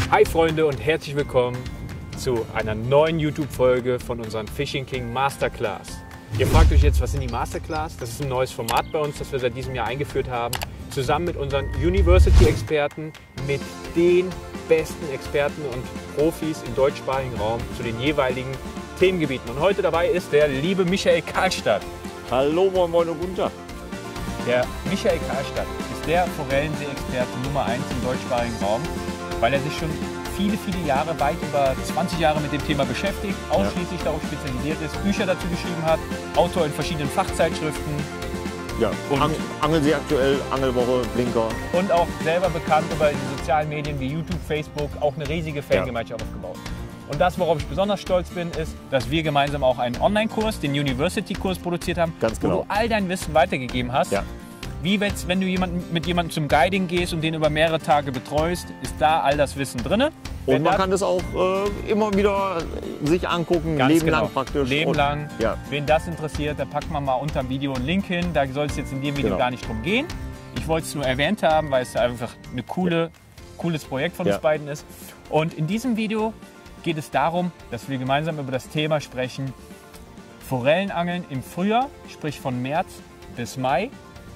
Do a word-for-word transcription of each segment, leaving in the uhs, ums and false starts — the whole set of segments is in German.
Hi Freunde und herzlich willkommen zu einer neuen YouTube-Folge von unserem Fishing King Masterclass. Ihr fragt euch jetzt, was sind die Masterclass? Das ist ein neues Format bei uns, das wir seit diesem Jahr eingeführt haben. Zusammen mit unseren University-Experten, mit den besten Experten und Profis im deutschsprachigen Raum zu den jeweiligen Themengebieten. Und heute dabei ist der liebe Michael Karlstadt. Hallo, moin moin und guten Tag. Der Michael Karlstadt ist der Forellensee-Experte Nummer eins im deutschsprachigen Raum, weil er sich schon viele, viele Jahre, weit über zwanzig Jahre mit dem Thema beschäftigt, ausschließlich ja. darauf spezialisiert ist, Bücher dazu geschrieben hat, Autor in verschiedenen Fachzeitschriften. Ja, und Ang Angelsee aktuell, Angelwoche, Blinker. Und auch selber bekannt über die sozialen Medien wie YouTube, Facebook, auch eine riesige Fangemeinschaft ja. aufgebaut. Und das, worauf ich besonders stolz bin, ist, dass wir gemeinsam auch einen Online-Kurs, den University-Kurs produziert haben, Ganz genau. wo du all dein Wissen weitergegeben hast. Ja. Wie jetzt, wenn du jemanden, mit jemandem zum Guiding gehst und den über mehrere Tage betreust, ist da all das Wissen drin. Und man kann das auch äh, immer wieder sich angucken, Ganz Leben genau. lang praktisch. Leben und, lang. Ja. Wen das interessiert, da packt man mal unter dem Video einen Link hin. Da soll es jetzt in dem Video Genau. gar nicht drum gehen. Ich wollte es nur erwähnt haben, weil es einfach ein coole, ja. cooles Projekt von ja. uns beiden ist. Und in diesem Video geht es darum, dass wir gemeinsam über das Thema sprechen, Forellenangeln im Frühjahr, sprich von März bis Mai.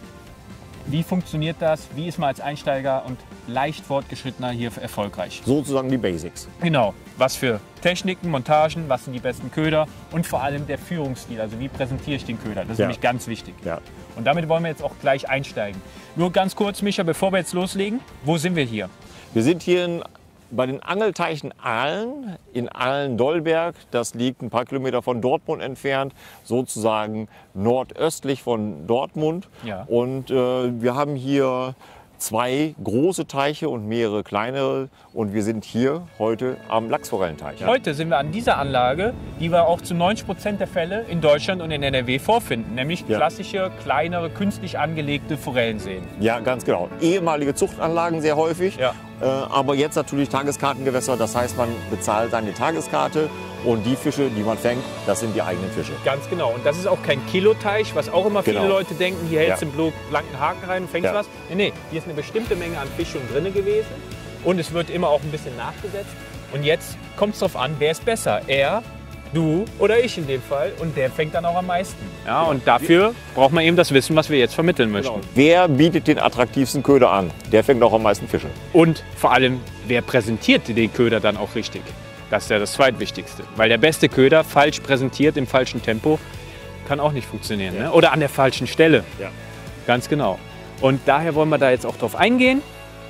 Wie funktioniert das? Wie ist man als Einsteiger und leicht Fortgeschrittener hier erfolgreich? Sozusagen die Basics. Genau. Was für Techniken, Montagen, was sind die besten Köder und vor allem der Führungsstil. Also wie präsentiere ich den Köder? Das ist ja. nämlich ganz wichtig. Ja. Und damit wollen wir jetzt auch gleich einsteigen. Nur ganz kurz, Micha, bevor wir jetzt loslegen, wo sind wir hier? Wir sind hier in, bei den Angelteichen Ahlen, in Ahlen-Dollberg. Das liegt ein paar Kilometer von Dortmund entfernt, sozusagen nordöstlich von Dortmund. Ja. Und äh, wir haben hier zwei große Teiche und mehrere kleinere. Und wir sind hier heute am Lachsforellenteich. Heute sind wir an dieser Anlage, die wir auch zu neunzig Prozent der Fälle in Deutschland und in N R W vorfinden. Nämlich Ja. klassische, kleinere, künstlich angelegte Forellenseen. Ja, ganz genau. Ehemalige Zuchtanlagen sehr häufig. Ja. Äh, aber jetzt natürlich Tageskartengewässer. Das heißt, man bezahlt seine Tageskarte. Und die Fische, die man fängt, das sind die eigenen Fische. Ganz genau. Und das ist auch kein Kiloteich, was auch immer viele Genau. Leute denken, hier hältst du Ja. einen blanken Haken rein und fängst Ja. was. Nee, nee, hier ist eine bestimmte Menge an Fisch schon drin gewesen. Und es wird immer auch ein bisschen nachgesetzt. Und jetzt kommt es darauf an, wer ist besser? Er, du oder ich in dem Fall. Und der fängt dann auch am meisten. Ja, und dafür braucht man eben das Wissen, was wir jetzt vermitteln möchten. Genau. Wer bietet den attraktivsten Köder an? Der fängt auch am meisten Fische. Und vor allem, wer präsentiert den Köder dann auch richtig? Das ist ja das Zweitwichtigste. Weil der beste Köder, falsch präsentiert, im falschen Tempo, kann auch nicht funktionieren. Ja. Ne? Oder an der falschen Stelle. Ja. Ganz genau. Und daher wollen wir da jetzt auch drauf eingehen.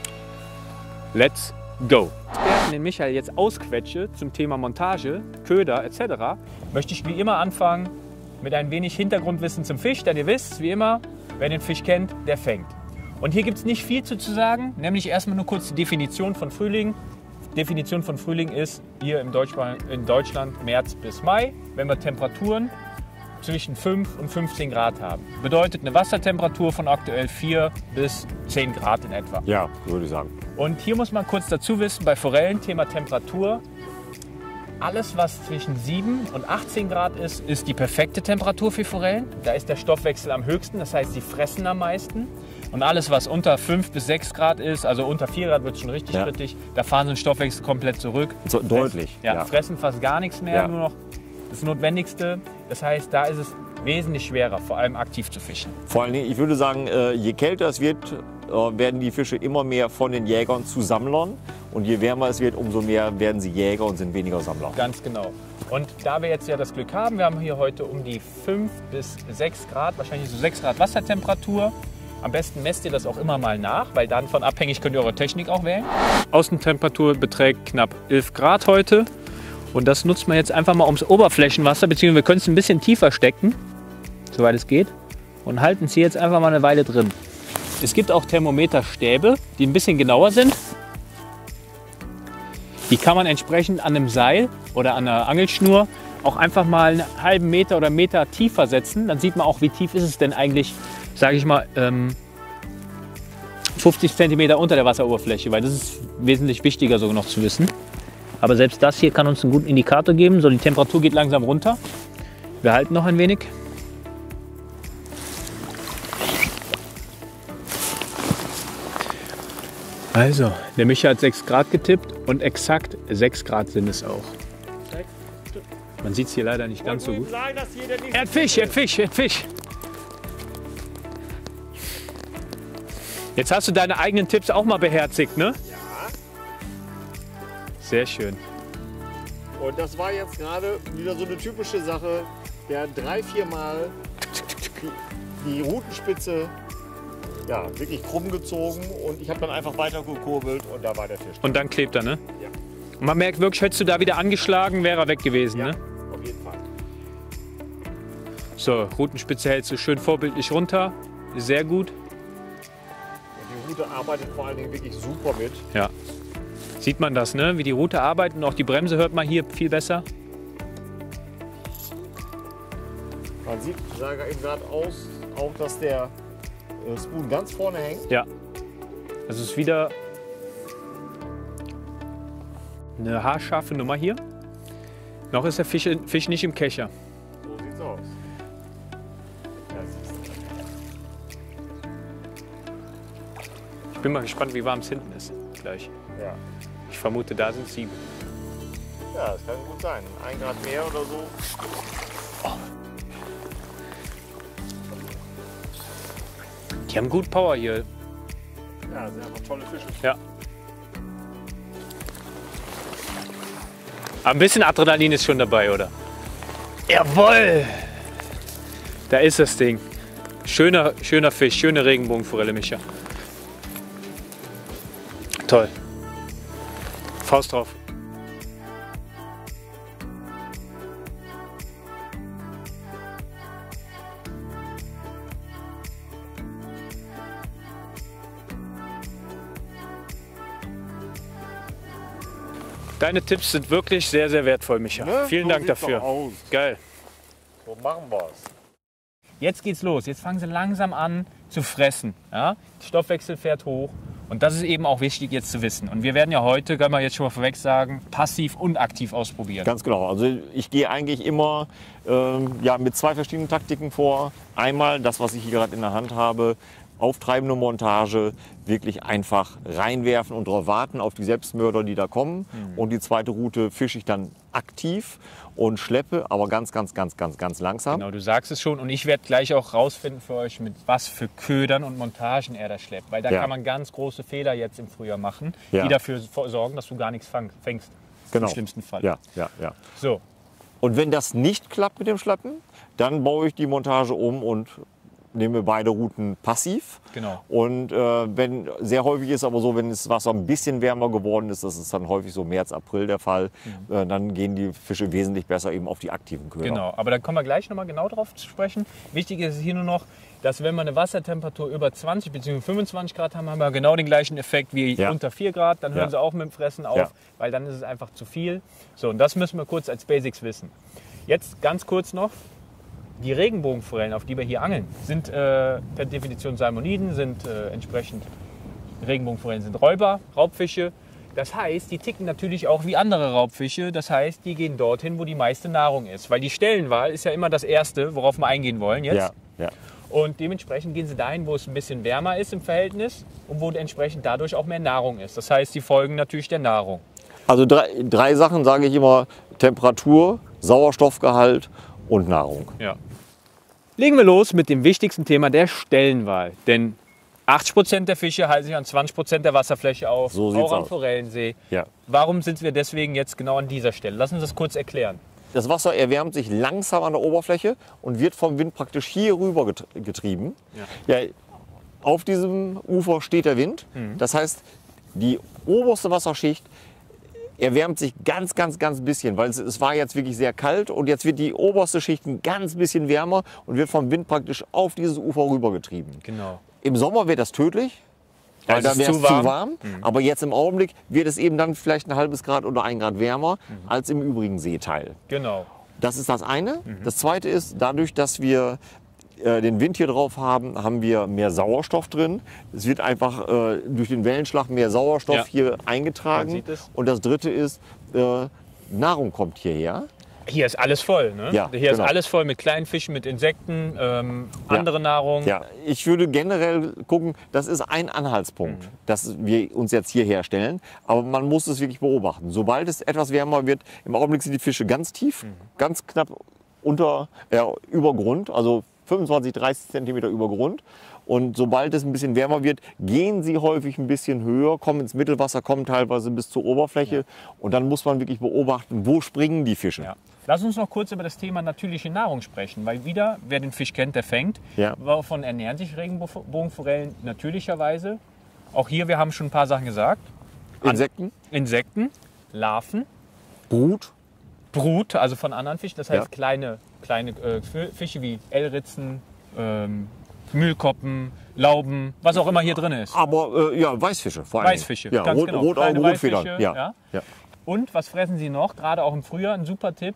Let's go. Experten, den Michael jetzt ausquetsche zum Thema Montage, Köder et cetera, möchte ich wie immer anfangen mit ein wenig Hintergrundwissen zum Fisch. Denn ihr wisst, wie immer, wer den Fisch kennt, der fängt. Und hier gibt es nicht viel zu sagen, nämlich erstmal nur kurz die Definition von Frühling. Definition von Frühling ist hier im in Deutschland März bis Mai, wenn wir Temperaturen zwischen fünf und fünfzehn Grad haben. Bedeutet eine Wassertemperatur von aktuell vier bis zehn Grad in etwa. Ja, würde ich sagen. Und hier muss man kurz dazu wissen, bei Forellen, Thema Temperatur, alles was zwischen sieben und achtzehn Grad ist, ist die perfekte Temperatur für Forellen. Da ist der Stoffwechsel am höchsten, das heißt, sie fressen am meisten. Und alles, was unter fünf bis sechs Grad ist, also unter vier Grad wird es schon richtig Ja. kritisch, da fahren sie den Stoffwechsel komplett zurück. So, deutlich. Ja, Ja. fressen fast gar nichts mehr, Ja. nur noch das Notwendigste. Das heißt, da ist es wesentlich schwerer, vor allem aktiv zu fischen. Vor allen Dingen, ich würde sagen, äh, je kälter es wird, äh, werden die Fische immer mehr von den Jägern zu Sammlern. Und je wärmer es wird, umso mehr werden sie Jäger und sind weniger Sammler. Ganz genau. Und da wir jetzt ja das Glück haben, wir haben hier heute um die fünf bis sechs Grad, wahrscheinlich so sechs Grad Wassertemperatur. Am besten messt ihr das auch immer mal nach, weil dann von abhängig könnt ihr eure Technik auch wählen. Außentemperatur beträgt knapp elf Grad heute. Und das nutzt man jetzt einfach mal ums Oberflächenwasser, beziehungsweise wir können es ein bisschen tiefer stecken, soweit es geht. Und halten es hier jetzt einfach mal eine Weile drin. Es gibt auch Thermometerstäbe, die ein bisschen genauer sind. Die kann man entsprechend an einem Seil oder an einer Angelschnur auch einfach mal einen halben Meter oder Meter tiefer setzen. Dann sieht man auch, wie tief ist es denn eigentlich, sage ich mal, ähm, fünfzig Zentimeter unter der Wasseroberfläche, weil das ist wesentlich wichtiger sogar noch zu wissen. Aber selbst das hier kann uns einen guten Indikator geben. So, die Temperatur geht langsam runter. Wir halten noch ein wenig. Also, der Micha hat sechs Grad getippt und exakt sechs Grad sind es auch. Man sieht es hier leider nicht ganz so gut. Er hat Fisch, er hat Fisch, er hat Fisch. Jetzt hast du deine eigenen Tipps auch mal beherzigt, ne? Ja. Sehr schön. Und das war jetzt gerade wieder so eine typische Sache. Der drei, vier Mal die, die Rutenspitze ja, wirklich krumm gezogen und ich habe dann einfach weiter gekurbelt und da war der Fisch. Und dann klebt er, ne? Ja. Und man merkt wirklich, hättest du da wieder angeschlagen, wäre er weg gewesen, Ja, ne? auf jeden Fall. So, Rutenspitze hältst du schön vorbildlich runter. Sehr gut. Und die Rute arbeitet vor allen Dingen wirklich super mit. Ja. Sieht man das, ne? Wie die Rute arbeitet und auch die Bremse hört man hier viel besser. Man sieht, sah eben gerade aus, auch dass der äh, Spoon ganz vorne hängt. Ja. Das ist wieder eine haarscharfe Nummer hier. Noch ist der Fisch, Fisch nicht im Kescher. So sieht's aus. Ja, siehst du. Ich bin mal gespannt, wie warm es hinten ist. Gleich. Ja. Ich vermute, da sind sieben. Ja, das kann gut sein. Ein Grad mehr oder so. Die haben gut Power hier. Ja, das sind einfach tolle Fische. Ja. Aber ein bisschen Adrenalin ist schon dabei, oder? Jawohl! Da ist das Ding. Schöner, schöner Fisch, schöne Regenbogenforelle, Micha. Toll. Faust drauf. Deine Tipps sind wirklich sehr, sehr wertvoll, Micha. Ne? Vielen So Dank sieht's dafür. doch aus. Geil. So machen wir's. Jetzt geht's los. Jetzt fangen sie langsam an zu fressen. Ja? Der Stoffwechsel fährt hoch. Und das ist eben auch wichtig jetzt zu wissen. Und wir werden ja heute, können wir jetzt schon mal vorweg sagen, passiv und aktiv ausprobieren. Ganz genau. Also ich gehe eigentlich immer ähm, ja, mit zwei verschiedenen Taktiken vor. Einmal das, was ich hier gerade in der Hand habe, auftreibende Montage, wirklich einfach reinwerfen und darauf warten auf die Selbstmörder, die da kommen. Mhm. Und die zweite Route fische ich dann aktiv und schleppe, aber ganz, ganz, ganz, ganz, ganz langsam. Genau, du sagst es schon. Und ich werde gleich auch rausfinden für euch, mit was für Ködern und Montagen er da schleppt. Weil da Ja. kann man ganz große Fehler jetzt im Frühjahr machen, Ja. die dafür sorgen, dass du gar nichts fang, fängst. Genau. Im schlimmsten Fall. Ja, ja, ja. So, Und wenn das nicht klappt mit dem Schleppen, dann baue ich die Montage um und nehme beide Routen passiv. genau. Und äh, wenn sehr häufig ist aber so, wenn das Wasser ein bisschen wärmer geworden ist, das ist dann häufig so März, April der Fall, Mhm. äh, dann gehen die Fische wesentlich besser eben auf die aktiven Köder. Genau, aber da kommen wir gleich nochmal genau drauf zu sprechen. Wichtig ist hier nur noch, dass wenn wir eine Wassertemperatur über zwanzig bzw. fünfundzwanzig Grad haben, haben wir genau den gleichen Effekt wie Ja. unter vier Grad. Dann hören Ja. sie auch mit dem Fressen auf, Ja. weil dann ist es einfach zu viel. So, und das müssen wir kurz als Basics wissen. Jetzt ganz kurz noch, die Regenbogenforellen, auf die wir hier angeln, sind äh, per Definition Salmoniden, sind äh, entsprechend, Regenbogenforellen sind Räuber, Raubfische. Das heißt, die ticken natürlich auch wie andere Raubfische. Das heißt, die gehen dorthin, wo die meiste Nahrung ist. Weil die Stellenwahl ist ja immer das Erste, worauf wir eingehen wollen jetzt. Ja, ja. Und dementsprechend gehen sie dahin, wo es ein bisschen wärmer ist im Verhältnis und wo entsprechend dadurch auch mehr Nahrung ist. Das heißt, die folgen natürlich der Nahrung. Also drei, drei Sachen sage ich immer: Temperatur, Sauerstoffgehalt und Nahrung. Ja. Legen wir los mit dem wichtigsten Thema, der Stellenwahl. Denn achtzig Prozent der Fische halten sich an zwanzig Prozent der Wasserfläche auf, So sieht's auch am aus. Forellensee. Ja. Warum sind wir deswegen jetzt genau an dieser Stelle? Lass uns das kurz erklären. Das Wasser erwärmt sich langsam an der Oberfläche und wird vom Wind praktisch hier rüber get- getrieben. Ja. Auf diesem Ufer steht der Wind. Das heißt, die oberste Wasserschicht erwärmt sich ganz, ganz, ganz bisschen, weil es, es war jetzt wirklich sehr kalt und jetzt wird die oberste Schicht ein ganz bisschen wärmer und wird vom Wind praktisch auf dieses Ufer rübergetrieben. Genau. Im Sommer wäre das tödlich, Ja, weil es da ist wäre es zu zu warm. warm. Aber jetzt im Augenblick wird es eben dann vielleicht ein halbes Grad oder ein Grad wärmer als im übrigen Seeteil. Genau. Das ist das eine. Das zweite ist, dadurch, dass wir äh, den Wind hier drauf haben, haben wir mehr Sauerstoff drin. Es wird einfach äh, durch den Wellenschlag mehr Sauerstoff Ja. hier Man eingetragen. sieht es. Und das dritte ist, äh, Nahrung kommt hierher. Hier ist alles voll, ne? Ja, Hier genau. ist alles voll mit kleinen Fischen, mit Insekten, ähm, Ja. andere Nahrung. Ja, ich würde generell gucken, das ist ein Anhaltspunkt, Mhm. dass wir uns jetzt hier herstellen. Aber man muss es wirklich beobachten. Sobald es etwas wärmer wird, im Augenblick sind die Fische ganz tief, Mhm. ganz knapp unter, ja, über Grund, also fünfundzwanzig, dreißig Zentimeter über Grund. Und sobald es ein bisschen wärmer wird, gehen sie häufig ein bisschen höher, kommen ins Mittelwasser, kommen teilweise bis zur Oberfläche. Ja. Und dann muss man wirklich beobachten, wo springen die Fische. Ja. Lass uns noch kurz über das Thema natürliche Nahrung sprechen, weil wieder, wer den Fisch kennt, der fängt. Ja. Wovon ernähren sich Regenbogenforellen natürlicherweise? Auch hier, wir haben schon ein paar Sachen gesagt. Insekten, Insekten, Larven, Brut, Brut, also von anderen Fischen. Das heißt Ja. kleine, kleine äh, Fische wie Elritzen, ähm, Mühlkoppen, Lauben, was auch immer hier drin ist. aber äh, ja, Weißfische vor allem. Weißfische, ja, ganz Rot, genau. Rotaugen, Kleine Rotfedern. Weißfische, Ja. ja. Ja. Und was fressen sie noch? Gerade auch im Frühjahr, ein super Tipp.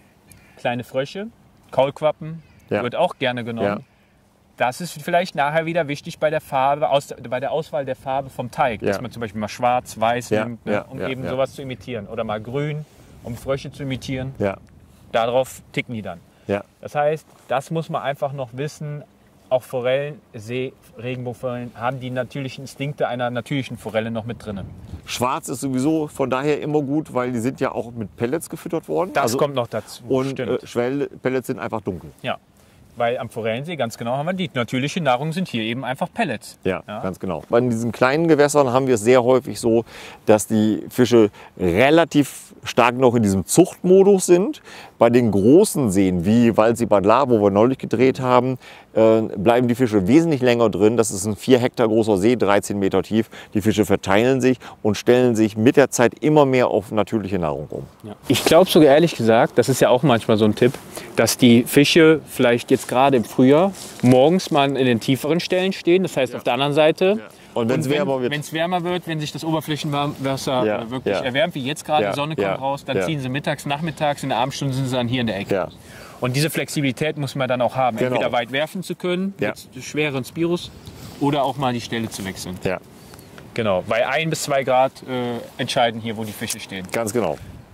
Kleine Frösche, Kaulquappen, Ja. wird auch gerne genommen. Ja. Das ist vielleicht nachher wieder wichtig bei der Farbe, aus, bei der Auswahl der Farbe vom Teig. Ja. Dass man zum Beispiel mal schwarz, weiß Ja, nimmt, ne, ja, um ja, eben ja. sowas zu imitieren. Oder mal grün, um Frösche zu imitieren. Ja. Darauf ticken die dann. Ja. Das heißt, das muss man einfach noch wissen. Auch Forellen, See, Regenbogenforellen haben die natürlichen Instinkte einer natürlichen Forelle noch mit drin. Schwarz ist sowieso von daher immer gut, weil die sind ja auch mit Pellets gefüttert worden. Das Also- kommt noch dazu. Und Stimmt. äh, Schwellenpellets sind einfach dunkel. Ja, weil am Forellensee, ganz genau, haben wir die natürliche Nahrung sind hier eben einfach Pellets. Ja, Ja. ganz genau. Bei diesen kleinen Gewässern haben wir es sehr häufig so, dass die Fische relativ stark noch in diesem Zuchtmodus sind. Bei den großen Seen wie Waldsee-Bad Lahr, wo wir neulich gedreht haben, äh, bleiben die Fische wesentlich länger drin. Das ist ein vier Hektar großer See, dreizehn Meter tief. Die Fische verteilen sich und stellen sich mit der Zeit immer mehr auf natürliche Nahrung um. Ich glaube sogar ehrlich gesagt, das ist ja auch manchmal so ein Tipp, dass die Fische vielleicht jetzt gerade im Frühjahr morgens mal in den tieferen Stellen stehen. Das heißt auf der anderen Seite. Und wenn es wenn, wärmer wird, Wenn es wärmer wird, wenn sich das Oberflächenwasser Ja, äh, wirklich ja. erwärmt, wie jetzt gerade, Ja, die Sonne kommt ja, raus, dann ja. ziehen sie mittags, nachmittags, in der Abendstunden sind sie dann hier in der Ecke. Ja. Und diese Flexibilität muss man dann auch haben, Genau. entweder weit werfen zu können, Ja. mit schweren Spiros, oder auch mal die Stelle zu wechseln. ja, Genau, weil ein bis zwei Grad äh, entscheiden hier, wo die Fische stehen. ganz genau.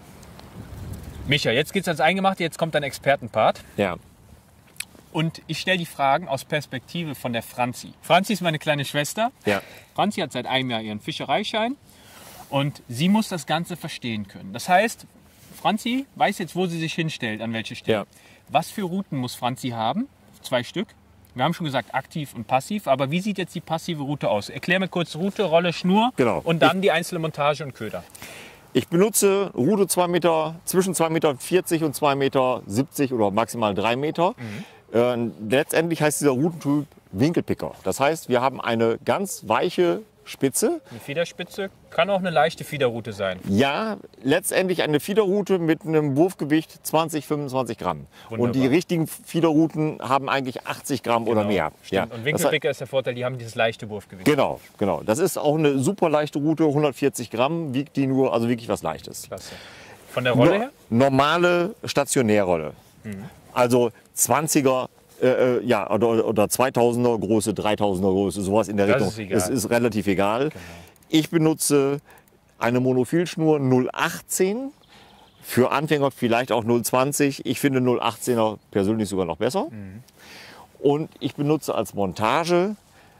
Micha, jetzt geht's ans Eingemachte, jetzt kommt dein Expertenpart. Ja. Und ich stelle die Fragen aus Perspektive von der Franzi. Franzi ist meine kleine Schwester. Ja. Franzi hat seit einem Jahr ihren Fischereischein und sie muss das Ganze verstehen können. Das heißt, Franzi weiß jetzt, wo sie sich hinstellt, an welche Stelle. Ja. Was für Routen muss Franzi haben? Zwei Stück. Wir haben schon gesagt aktiv und passiv, aber wie sieht jetzt die passive Route aus? Erklär mir kurz Route, Rolle, Schnur Genau. und dann die einzelne Montage und Köder. Ich benutze Rute zwei Meter, zwischen zwei Meter vierzig und zwei Meter siebzig oder maximal drei Meter. Äh, letztendlich heißt dieser Routentyp Winkelpicker. Das heißt, wir haben eine ganz weiche Spitze. Eine Fiederspitze kann auch eine leichte Fiederroute sein. Ja, letztendlich eine Fiederrute mit einem Wurfgewicht zwanzig, fünfundzwanzig Gramm. Wunderbar. Und die richtigen Fiederruten haben eigentlich achtzig Gramm oder mehr. Stimmt. Ja. Und Das Winkelpicker ist der Vorteil, die haben dieses leichte Wurfgewicht. Genau, genau. Das ist auch eine super leichte Route, hundertvierzig Gramm wiegt die nur, also wirklich was Leichtes. Klasse. Von der Rolle her? Normale Stationärrolle. Also zwanziger äh, äh, ja, oder, oder zweitausender Größe, dreitausender Größe, sowas in der Das Richtung. ist egal. Es ist relativ egal. Ich benutze eine Monophilschnur null achtzehn. Für Anfänger vielleicht auch null zwanzig. Ich finde null achtzehner persönlich sogar noch besser. Und ich benutze als Montage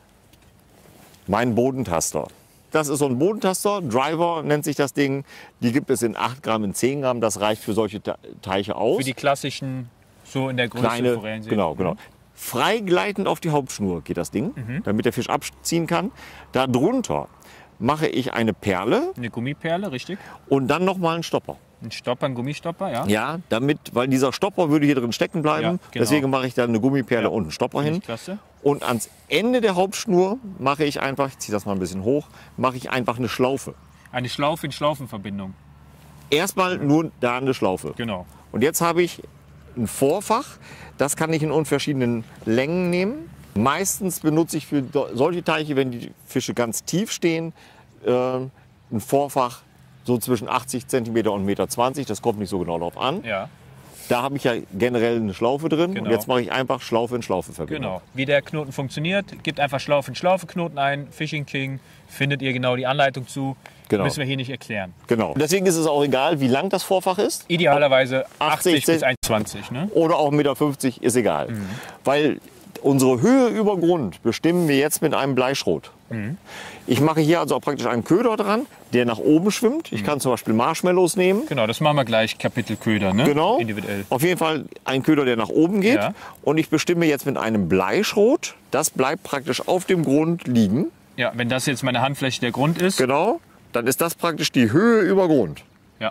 meinen Bodentaster. Das ist so ein Bodentaster, Driver nennt sich das Ding. Die gibt es in acht Gramm, in zehn Gramm. Das reicht für solche Te- Teiche aus. Für die klassischen, so in der Größe Kleine, Forellensee. genau, genau. Freigleitend auf die Hauptschnur geht das Ding, damit der Fisch abziehen kann. Darunter mache ich eine Perle Eine Gummiperle, richtig. und dann noch mal einen Stopper. Ein Stopper, ein Gummistopper, ja. Ja, damit, weil dieser Stopper würde hier drin stecken bleiben. Ja, genau. Deswegen mache ich da eine Gummiperle Ja. und einen Stopper Finde hin. ich klasse. Und ans Ende der Hauptschnur mache ich einfach, ich ziehe das mal ein bisschen hoch, mache ich einfach eine Schlaufe. Eine Schlaufe in Schlaufenverbindung. Erstmal nur da eine Schlaufe. Genau. Und jetzt habe ich ein Vorfach, das kann ich in unterschiedlichen Längen nehmen. Meistens benutze ich für do- solche Teiche, wenn die Fische ganz tief stehen, äh, ein Vorfach so zwischen achtzig Zentimeter und eins Komma zwanzig Meter. Das kommt nicht so genau darauf an. Ja, Da habe ich ja generell eine Schlaufe drin. Genau. Und jetzt mache ich einfach Schlaufe in Schlaufe verbinden. genau. Wie der Knoten funktioniert, gebt einfach Schlaufe in Schlaufe Knoten ein, Fishing King, findet ihr genau die Anleitung zu. Genau. Müssen wir hier nicht erklären. Genau. Deswegen ist es auch egal, wie lang das Vorfach ist. Idealerweise achtzig achtzig bis eins Komma zwanzig. Ne? Oder auch eins Komma fünfzig Meter, ist egal. Mhm. Weil unsere Höhe über Grund bestimmen wir jetzt mit einem Bleischrot. Mhm. Ich mache hier also auch praktisch einen Köder dran, der nach oben schwimmt. Ich mhm. kann zum Beispiel Marshmallows nehmen. Genau, das machen wir gleich, Kapitel Köder, ne? Genau. Individuell. Auf jeden Fall ein Köder, der nach oben geht. Ja. Und ich bestimme jetzt mit einem Bleischrot, das bleibt praktisch auf dem Grund liegen. Ja, wenn das jetzt meine Handfläche der Grund ist. Genau, dann ist das praktisch die Höhe über Grund. Ja.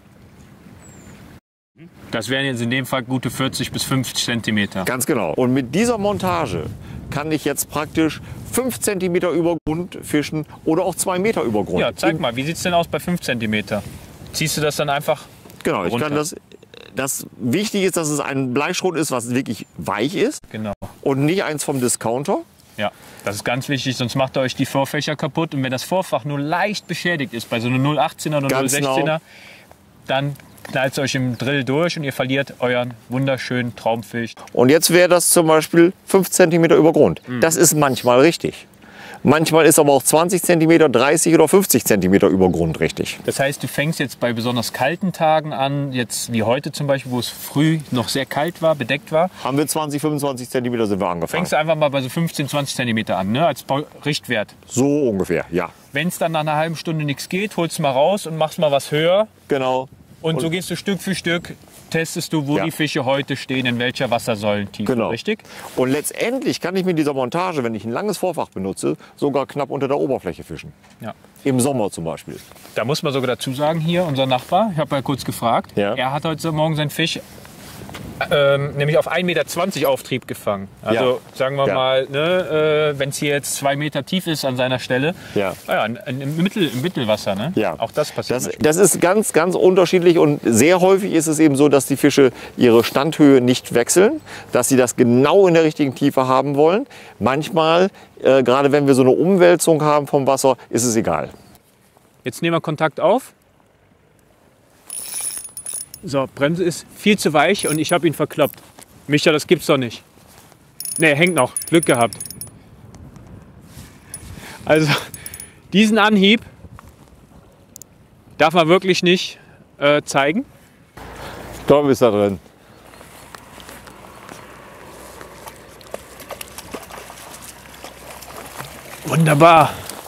Das wären jetzt in dem Fall gute vierzig bis fünfzig Zentimeter. Ganz genau. Und mit dieser Montage kann ich jetzt praktisch fünf Zentimeter über Grund fischen oder auch zwei Meter über Grund. Ja, zeig mal, wie sieht es denn aus bei fünf Zentimeter? Ziehst du das dann einfach Genau, ich runter? kann das. Das wichtig ist, dass es ein Bleischrot ist, was wirklich weich ist. Genau. Und nicht eins vom Discounter. Ja, das ist ganz wichtig, sonst macht ihr euch die Vorfächer kaputt. Und wenn das Vorfach nur leicht beschädigt ist, bei so einem null Komma achtzehner oder null Komma sechzehner, genau, dann knallt es euch im Drill durch und ihr verliert euren wunderschönen Traumfisch. Und jetzt wäre das zum Beispiel fünf Zentimeter über Grund. Mhm. Das ist manchmal richtig. Manchmal ist aber auch zwanzig Zentimeter, dreißig oder fünfzig Zentimeter über Grund richtig. Das heißt, du fängst jetzt bei besonders kalten Tagen an, jetzt wie heute zum Beispiel, wo es früh noch sehr kalt war, bedeckt war. Haben wir zwanzig, fünfundzwanzig Zentimeter sind wir angefangen. Fängst du einfach mal bei so fünfzehn, zwanzig Zentimeter an, ne, als Richtwert. So ungefähr, ja. Wenn es dann nach einer halben Stunde nichts geht, holst du mal raus und machst mal was höher. Genau. Und, und so gehst du Stück für Stück, testest du, wo ja. die Fische heute stehen, in welcher Wassersäulentiefe, genau. richtig? Und letztendlich kann ich mit dieser Montage, wenn ich ein langes Vorfach benutze, sogar knapp unter der Oberfläche fischen. Ja. Im Sommer zum Beispiel. Da muss man sogar dazu sagen, hier unser Nachbar, ich habe ja kurz gefragt, ja. er hat heute Morgen seinen Fisch ähm, nämlich auf ein Meter zwanzig Auftrieb gefangen. Also ja. sagen wir ja. mal, ne, äh, wenn es hier jetzt zwei Meter tief ist an seiner Stelle, ja. Ja, im, Mittel, im Mittelwasser, ne? Ja. Auch das passiert. Das, das ist ganz, ganz unterschiedlich und sehr häufig ist es eben so, dass die Fische ihre Standhöhe nicht wechseln, dass sie das genau in der richtigen Tiefe haben wollen. Manchmal, äh, gerade wenn wir so eine Umwälzung haben vom Wasser, ist es egal. Jetzt nehmen wir Kontakt auf. So, Bremse ist viel zu weich und ich habe ihn verkloppt. Micha, das gibt's doch nicht. Ne, hängt noch. Glück gehabt. Also, diesen Anhieb darf man wirklich nicht äh, zeigen. Tom ist da drin. Wunderbar.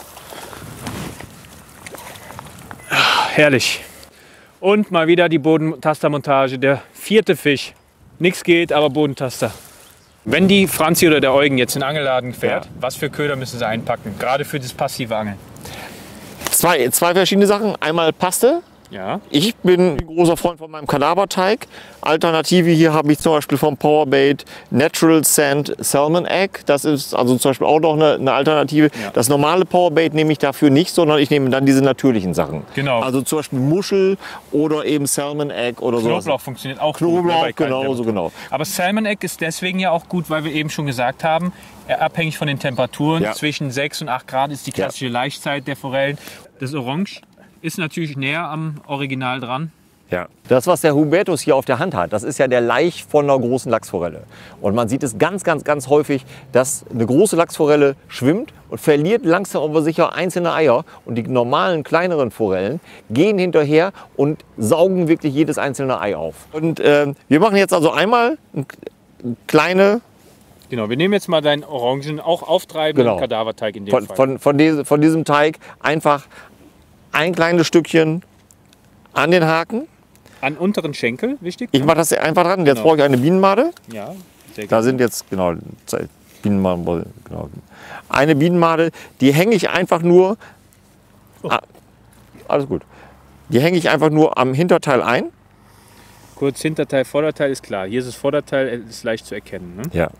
Ach, herrlich. Und mal wieder die Bodentastermontage, der vierte Fisch. Nichts geht, aber Bodentaster. Wenn die Franzi oder der Eugen jetzt in den Angelladen fährt, ja. was für Köder müssen sie einpacken? Gerade für das passive Angeln. Zwei, zwei verschiedene Sachen. Einmal Paste. Ja. Ich bin ein großer Freund von meinem Kadaverteig. Alternative hier habe ich zum Beispiel vom Powerbait Natural Sand Salmon Egg. Das ist also zum Beispiel auch noch eine, eine Alternative. Ja. Das normale Powerbait nehme ich dafür nicht, sondern ich nehme dann diese natürlichen Sachen. Genau. Also zum Beispiel Muschel oder eben Salmon Egg oder so. Knoblauch funktioniert auch Knoblauch, gut. Knoblauch, genau, so genau. Aber Salmon Egg ist deswegen ja auch gut, weil wir eben schon gesagt haben, abhängig von den Temperaturen, ja. zwischen sechs und acht Grad ist die klassische ja. Laichzeit der Forellen. Das Orange ist natürlich näher am Original dran. Ja. Das, was der Hubertus hier auf der Hand hat, das ist ja der Laich von einer großen Lachsforelle. Und man sieht es ganz, ganz, ganz häufig, dass eine große Lachsforelle schwimmt und verliert langsam aber sicher einzelne Eier. Und die normalen, kleineren Forellen gehen hinterher und saugen wirklich jedes einzelne Ei auf. Und äh, wir machen jetzt also einmal eine kleine... Genau, wir nehmen jetzt mal deinen Orangen, auch auftreibenden genau. Kadaverteig in dem von, Fall. Von, von, diese, von diesem Teig einfach ein kleines Stückchen an den Haken. An unteren Schenkel, wichtig? Ich mache das einfach dran. Jetzt genau. brauche ich eine Bienenmade. Ja, sehr Da sind jetzt, genau, Bienenmaden, genau. Eine Bienenmade, die hänge ich einfach nur, oh. ah, alles gut, die hänge ich einfach nur am Hinterteil ein. Kurz Hinterteil, Vorderteil ist klar. Hier ist das Vorderteil, ist leicht zu erkennen. Ne? Ja.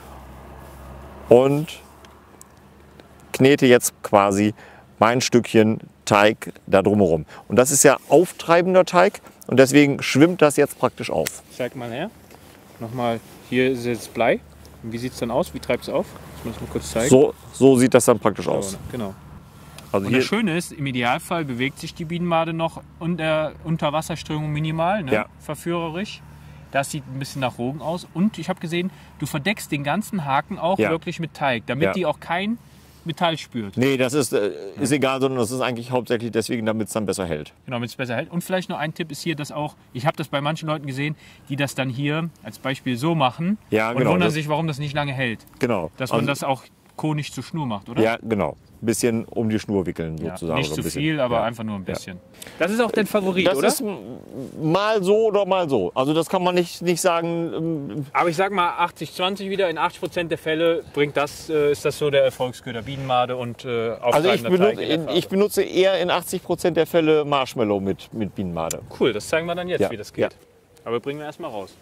Und knete jetzt quasi mein Stückchen Teig da drumherum. Und das ist ja auftreibender Teig und deswegen schwimmt das jetzt praktisch auf. Zeig mal her. Nochmal, hier ist jetzt Blei. Und wie sieht es dann aus? Wie treibt es auf? Das muss ich mal kurz zeigen. So, so sieht das dann praktisch aus. So, genau. Also und hier das Schöne ist, im Idealfall bewegt sich die Bienenmade noch unter Unterwasserströmung minimal, ne? Ja. Verführerisch. Das sieht ein bisschen nach Rogen aus. Und ich habe gesehen, du verdeckst den ganzen Haken auch ja. wirklich mit Teig, damit ja. die auch kein Metall spürt. Nee, das ist, äh, ist egal, sondern das ist eigentlich hauptsächlich deswegen, damit es dann besser hält. Genau, damit es besser hält. Und vielleicht noch ein Tipp ist hier, dass auch, ich habe das bei manchen Leuten gesehen, die das dann hier als Beispiel so machen Ja, und genau, wundern das- sich, warum das nicht lange hält. Genau. Dass man Also- das auch konisch zur Schnur macht, oder? Ja, genau. Ein bisschen um die Schnur wickeln Ja, sozusagen. nicht so zu ein bisschen. viel, aber Ja. einfach nur ein bisschen. Das ist auch dein Favorit, Das oder? ist m- mal so oder mal so. Also das kann man nicht, nicht sagen. ähm, Aber ich sag mal achtzig zwanzig wieder. In achtzig Prozent der Fälle bringt das, äh, ist das so der Erfolgsköder. Bienenmade und äh, Also ich auftreibender benutze, Teig in der Farbe. ich benutze eher in achtzig Prozent der Fälle Marshmallow mit, mit Bienenmade. Cool, das zeigen wir dann jetzt, Ja, wie das geht. ja. Aber bringen wir erstmal raus.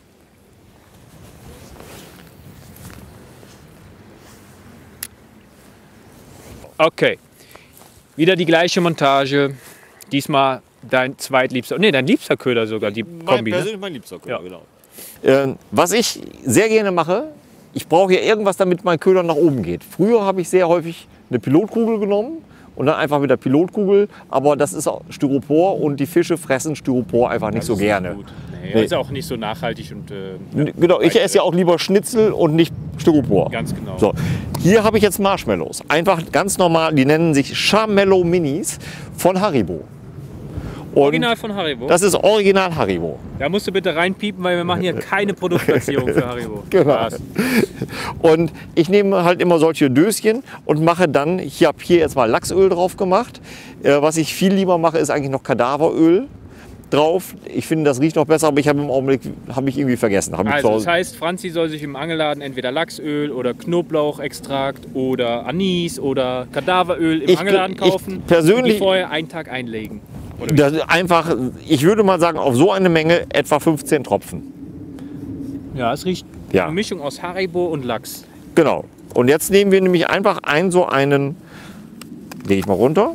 Okay, wieder die gleiche Montage. Diesmal dein zweitliebster, nee, dein liebster Köder sogar, die Kombi. Ne? mein liebster Köder, Ja. genau. Äh, was ich sehr gerne mache, ich brauche hier irgendwas, damit mein Köder nach oben geht. Früher habe ich sehr häufig eine Pilotkugel genommen und dann einfach mit der Pilotkugel. Aber das ist auch Styropor und die Fische fressen Styropor einfach nicht so gerne. Gut. Nee, Nee. Ist auch nicht so nachhaltig und äh, N- Genau, ich esse ja auch lieber Schnitzel und nicht Styropor. ganz genau. So, hier habe ich jetzt Marshmallows. Einfach ganz normal, die nennen sich Charmello Minis von Haribo. Und Original von Haribo. das ist original Haribo. Da musst du bitte reinpiepen, weil wir machen hier keine Produktplatzierung für Haribo. Genau. Spaß. Und ich nehme halt immer solche Döschen und mache dann, ich habe hier jetzt mal Lachsöl drauf gemacht. Äh, was ich viel lieber mache, ist eigentlich noch Kadaveröl drauf. Ich finde, das riecht noch besser, aber ich habe im Augenblick, habe ich irgendwie vergessen. Hab ich zu Also das Hause- heißt, Franzi soll sich im Angelladen entweder Lachsöl oder Knoblauchextrakt oder Anis oder Kadaveröl im Ich- Angelladen ich kaufen persönlich- und die vorher einen Tag einlegen. Oder wie? das ist einfach, ich würde mal sagen, auf so eine Menge etwa fünfzehn Tropfen. Ja, es riecht Ja. eine Mischung aus Haribo und Lachs. Genau. Und jetzt nehmen wir nämlich einfach ein, so einen, lege ich mal runter,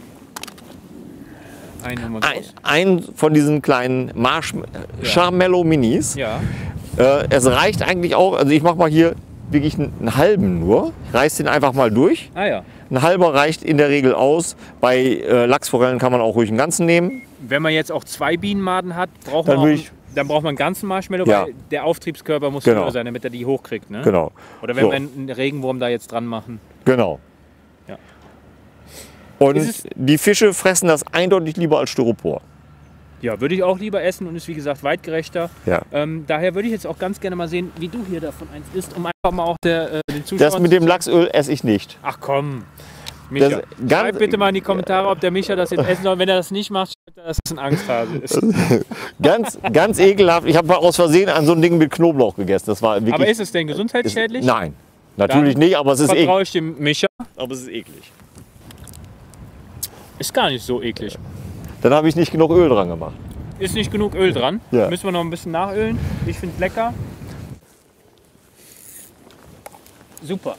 Einen haben wir ein, raus. ein von diesen kleinen Marsh Charmello Minis. Ja. Äh, es reicht eigentlich auch, also ich mache mal hier wirklich einen, einen halben nur, reiß den einfach mal durch. Ah ja. Ein halber reicht in der Regel aus. Bei äh, Lachsforellen kann man auch ruhig einen ganzen nehmen. Wenn man jetzt auch zwei Bienenmaden hat, braucht Dann man auch, würde ich- dann braucht man einen ganzen Marshmallow, Ja. weil der Auftriebskörper muss Genau. höher sein, damit er die hochkriegt. Ne? Genau. Oder wenn So. wir einen Regenwurm da jetzt dran machen. Genau. Ja. Und Ist es- die Fische fressen das eindeutig lieber als Styropor. Ja, würde ich auch lieber essen und ist wie gesagt weitgerechter. Ja. Ähm, daher würde ich jetzt auch ganz gerne mal sehen, wie du hier davon eins isst, um einfach mal auch der, äh, den Zuschauern Das mit zu dem Lachsöl esse ich nicht. Ach komm, Micha, Das- ganz- schreib bitte mal in die Kommentare, ob der Micha das jetzt essen soll. Wenn er das nicht macht, schreibt er, dass es ein Angsthase ist. Ganz, ganz ekelhaft. Ich habe mal aus Versehen an so ein Ding mit Knoblauch gegessen. Das war wirklich. Aber ist es denn ist- gesundheitsschädlich? Nein, natürlich Dann nicht, aber es ist eklig. Vertraue ich dem Micha. Aber es ist eklig. Ist gar nicht so eklig. Dann habe ich nicht genug Öl dran gemacht. Ist nicht genug Öl dran. Ja. Müssen wir noch ein bisschen nachölen. Ich finde es lecker. Super.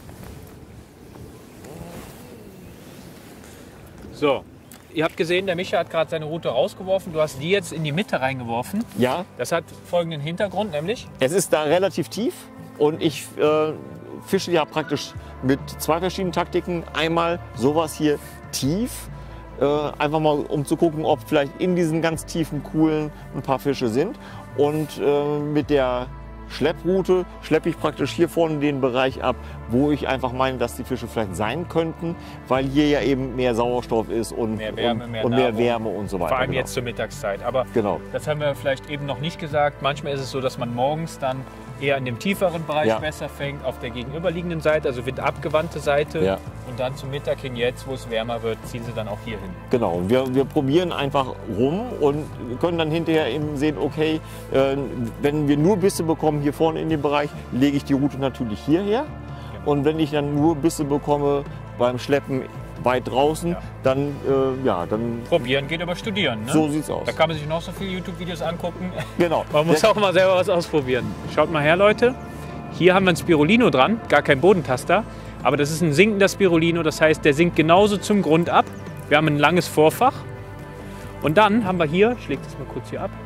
So, ihr habt gesehen, der Micha hat gerade seine Rute rausgeworfen. Du hast die jetzt in die Mitte reingeworfen. Ja, Das hat folgenden Hintergrund, nämlich es ist da relativ tief und ich äh, fische ja praktisch mit zwei verschiedenen Taktiken. Einmal sowas hier tief, äh, einfach mal um zu gucken, ob vielleicht in diesen ganz tiefen Kuhlen ein paar Fische sind. Und äh, mit der Schlepproute schleppe ich praktisch hier vorne den Bereich ab, wo ich einfach meine, dass die Fische vielleicht sein könnten, weil hier ja eben mehr Sauerstoff ist und Mehr Wärme, und, mehr und mehr Nahrung. Wärme und so weiter. vor allem genau. jetzt zur Mittagszeit. Aber Genau. das haben wir vielleicht eben noch nicht gesagt. Manchmal ist es so, dass man morgens dann eher in dem tieferen Bereich Ja. besser fängt, auf der gegenüberliegenden Seite, also windabgewandte Seite. Ja. Und dann zum Mittag hin, jetzt wo es wärmer wird, ziehen sie dann auch hier hin. Genau, und wir, wir probieren einfach rum und können dann hinterher eben sehen, okay, äh, wenn wir nur Bisse bekommen hier vorne in dem Bereich, lege ich die Route natürlich hierher. Und wenn ich dann nur Bisse bekomme beim Schleppen weit draußen, Ja. dann, äh, ja, dann Probieren geht aber studieren. Ne? so sieht's aus. Da kann man sich noch so viele YouTube-Videos angucken. Genau. Man muss auch mal selber was ausprobieren. Schaut mal her, Leute. Hier haben wir ein Spirulino dran, gar kein Bodentaster. Aber das ist ein sinkender Spirulino, das heißt, der sinkt genauso zum Grund ab. Wir haben ein langes Vorfach. Und dann haben wir hier, ich lege das mal kurz hier ab,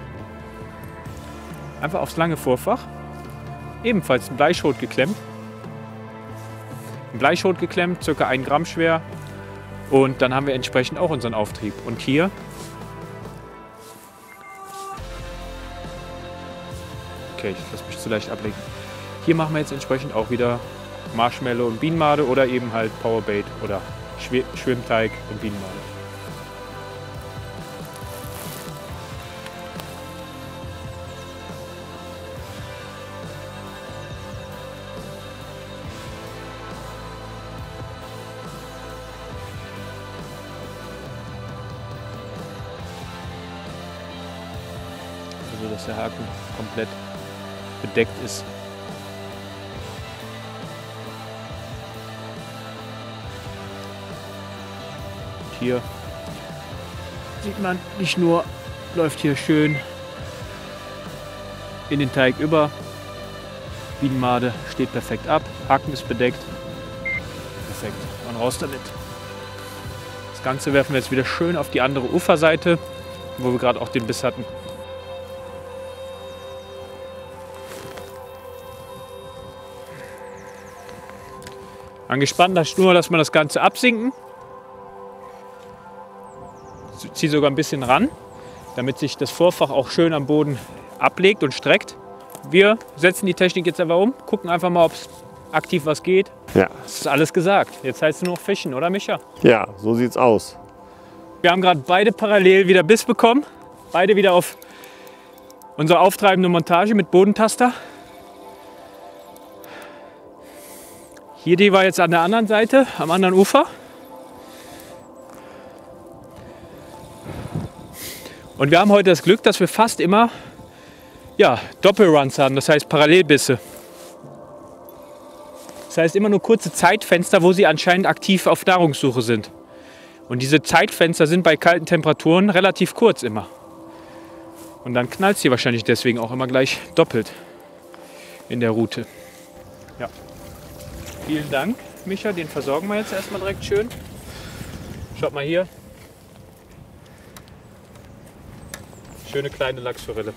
einfach aufs lange Vorfach, ebenfalls ein Bleischrot geklemmt. Ein Bleischrot geklemmt, ca. ein Gramm schwer. Und dann haben wir entsprechend auch unseren Auftrieb. Und hier okay, ich lasse mich zu leicht ablenken. Hier machen wir jetzt entsprechend auch wieder Marshmallow und Bienenmade oder eben halt Powerbait oder Schw Schwimmteig und Bienenmade. Also dass der Haken komplett bedeckt ist. Und hier sieht man, nicht nur läuft hier schön in den Teig über, Bienenmade steht perfekt ab, Haken ist bedeckt, perfekt, und raus damit. Das Ganze werfen wir jetzt wieder schön auf die andere Uferseite, wo wir gerade auch den Biss hatten. An gespannter Schnur lässt man das Ganze absinken. Ziehe sogar ein bisschen ran, damit sich das Vorfach auch schön am Boden ablegt und streckt. Wir setzen die Technik jetzt einfach um, gucken einfach mal, ob es aktiv was geht. Ja. Das ist alles gesagt. Jetzt heißt es nur noch fischen, oder Micha? Ja, so sieht's aus. Wir haben gerade beide parallel wieder Biss bekommen. Beide wieder auf unsere auftreibende Montage mit Bodentaster. Hier die war jetzt an der anderen Seite, am anderen Ufer. Und wir haben heute das Glück, dass wir fast immer ja, Doppelruns haben, das heißt Parallelbisse. Das heißt immer nur kurze Zeitfenster, wo sie anscheinend aktiv auf Nahrungssuche sind. Und diese Zeitfenster sind bei kalten Temperaturen relativ kurz immer. Und dann knallt es hier wahrscheinlich deswegen auch immer gleich doppelt in der Route. Ja. Vielen Dank, Micha, den versorgen wir jetzt erstmal direkt schön. Schaut mal hier. Schöne kleine Lachsforelle.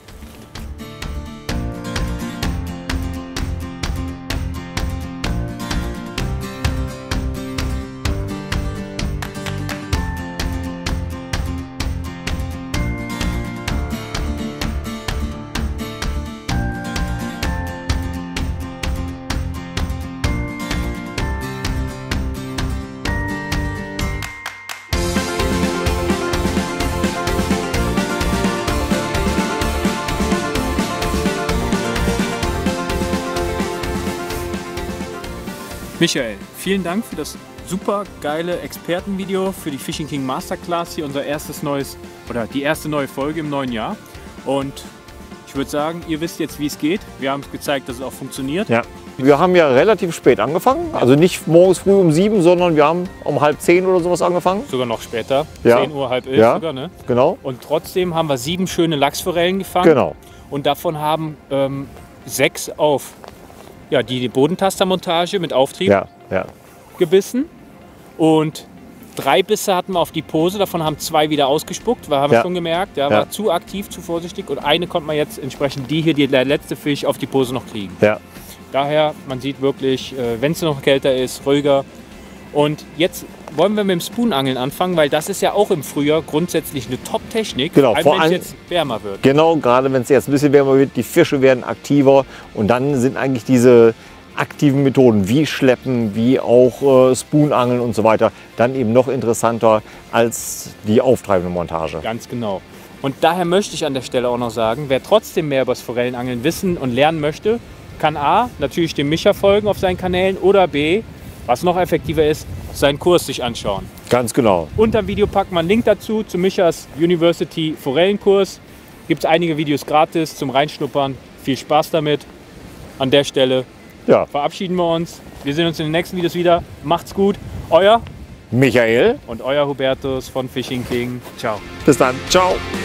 Michael, vielen Dank für das super geile Expertenvideo für die Fishing King Masterclass, hier unser erstes neues oder die erste neue Folge im neuen Jahr. Und ich würde sagen, ihr wisst jetzt, wie es geht. Wir haben es gezeigt, dass es auch funktioniert. Ja. Wir haben ja relativ spät angefangen, also nicht morgens früh um sieben, sondern wir haben um halb zehn oder sowas angefangen. Sogar noch später, ja. zehn Uhr, halb elf ja, sogar, ne? Genau. Und trotzdem haben wir sieben schöne Lachsforellen gefangen. Genau. Und davon haben ähm, sechs auf ja, die Bodentastermontage mit Auftrieb ja, ja. gebissen. Und drei Bisse hatten wir auf die Pose, davon haben zwei wieder ausgespuckt, weil haben wir ja. schon gemerkt, ja, ja. war zu aktiv, zu vorsichtig. Und eine konnte man jetzt entsprechend die hier, die, der letzte Fisch, auf die Pose noch kriegen. Ja. Daher, man sieht wirklich, äh, wenn es noch kälter ist, ruhiger. Und jetzt wollen wir mit dem Spoonangeln anfangen, weil das ist ja auch im Frühjahr grundsätzlich eine Top-Technik, genau, vor allem wenn es jetzt wärmer wird. Genau, gerade wenn es jetzt ein bisschen wärmer wird, die Fische werden aktiver und dann sind eigentlich diese aktiven Methoden wie Schleppen, wie auch äh, Spoonangeln und so weiter dann eben noch interessanter als die auftreibende Montage. Ganz genau. Und daher möchte ich an der Stelle auch noch sagen, wer trotzdem mehr über das Forellenangeln wissen und lernen möchte, kann A, natürlich dem Micha folgen auf seinen Kanälen oder B, was noch effektiver ist, seinen Kurs sich anschauen. Ganz genau. Unter dem Video packt man einen Link dazu zu Michas University Forellenkurs. Gibt es einige Videos gratis zum Reinschnuppern. Viel Spaß damit. An der Stelle ja. verabschieden wir uns. Wir sehen uns in den nächsten Videos wieder. Macht's gut. Euer Michael und euer Hubertus von Fishing King. Ciao. Bis dann. Ciao.